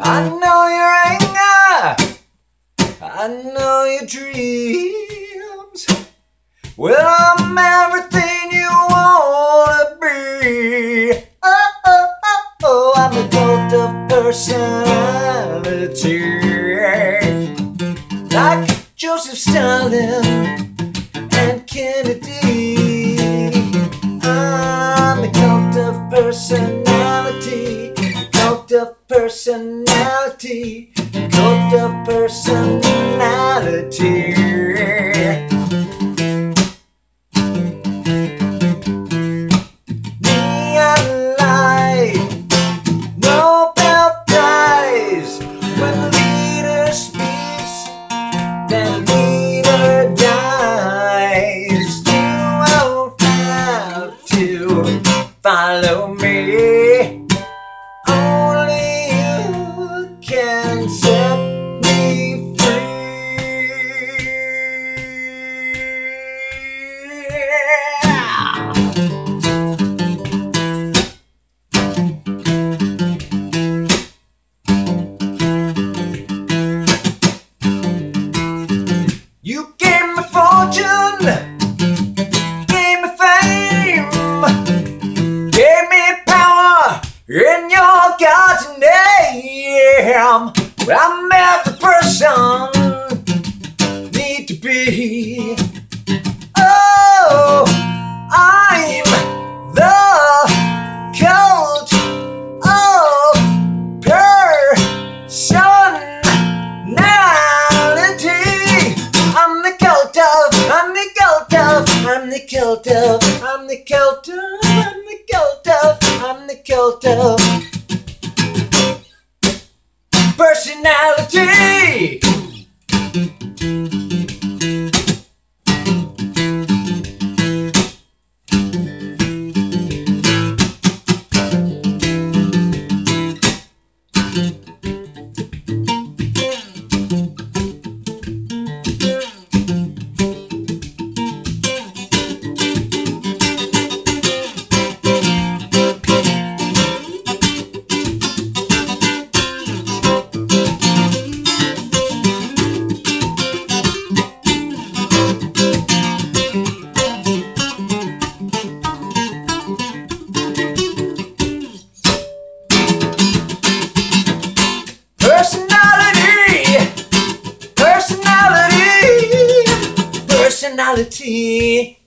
I know your anger, I know your dreams. Well, I'm everything you wanna be. Oh, oh, oh, oh, I'm a cult of personality, like Joseph Stalin and Kennedy. I'm a cult of personality, cult of personality, cult of personality. Neon light, Nobel Prize. When the leader speaks, then the leader dies. You won't have to follow me. Only you can set me free. You gave me fortune, gave me fame, gave me power in your God's name. Well, I'm every person need to be. Oh, I'm the cult of personality. I'm the cult of, I'm the cult of, I'm the cult of, I'm the cult of, I'm the cult of, I'm the cult of personality. Personality.